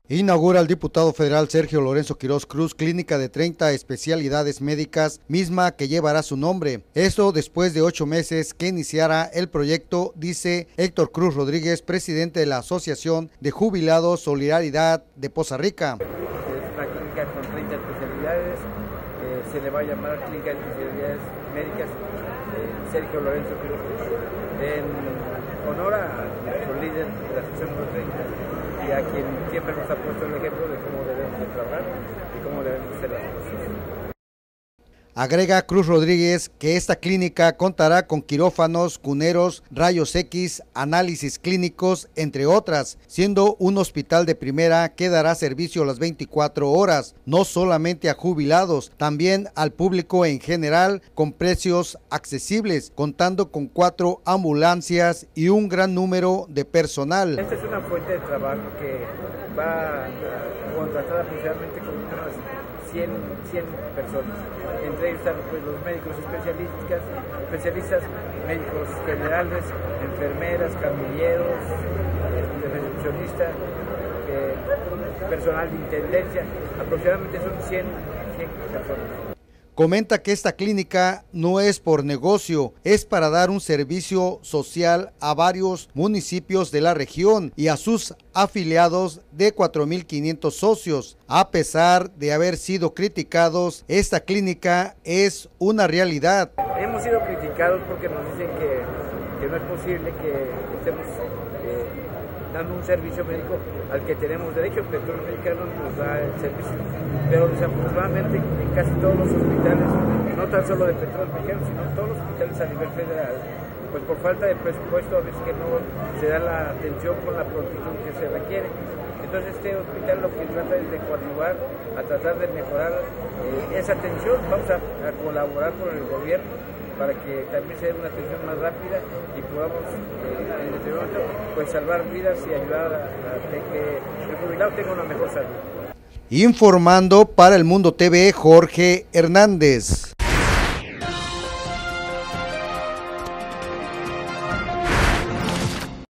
Inaugura el diputado federal Sergio Lorenzo Quirós Cruz clínica de 30 especialidades médicas, misma que llevará su nombre. Esto después de 8 meses que iniciara el proyecto, dice Héctor Cruz Rodríguez, presidente de la Asociación de Jubilados Solidaridad de Poza Rica. Es una clínica con 30 especialidades, se le va a llamar Clínica de Especialidades Médicas Sergio Lorenzo Quirós Cruz, en honor a nuestro líder de la Asociación de los 30 y a quien siempre nos ha puesto el ejemplo de cómo debemos de trabajar y cómo debemos hacer las cosas. Agrega Cruz Rodríguez que esta clínica contará con quirófanos, cuneros, rayos X, análisis clínicos, entre otras, siendo un hospital de primera que dará servicio las 24 horas, no solamente a jubilados, también al público en general, con precios accesibles, contando con 4 ambulancias y un gran número de personal. Esta es una fuente de trabajo que va a contratar aproximadamente con unas 100 personas. Entre ellos están pues, los médicos especialistas, médicos generales, enfermeras, camilleros, recepcionistas, personal de intendencia, aproximadamente son 100 personas. Comenta que esta clínica no es por negocio, es para dar un servicio social a varios municipios de la región y a sus afiliados de 4,500 socios. A pesar de haber sido criticados, esta clínica es una realidad. Hemos sido criticados porque nos dicen que no es posible que estemos dando un servicio médico al que tenemos derecho. El Petróleo Mexicano nos da el servicio, pero desafortunadamente en casi todos los hospitales, no tan solo de Petróleo Mexicano, sino todos los hospitales a nivel federal, pues por falta de presupuesto a veces que no se da la atención con la prontitud que se requiere. Entonces este hospital lo que trata es de coadyuvar a tratar de mejorar esa atención. Vamos a colaborar con el gobierno para que también se dé una atención más rápida y podamos en este momento pues salvar vidas y ayudar a que el jubilado tenga una mejor salud. Informando para El Mundo TV, Jorge Hernández.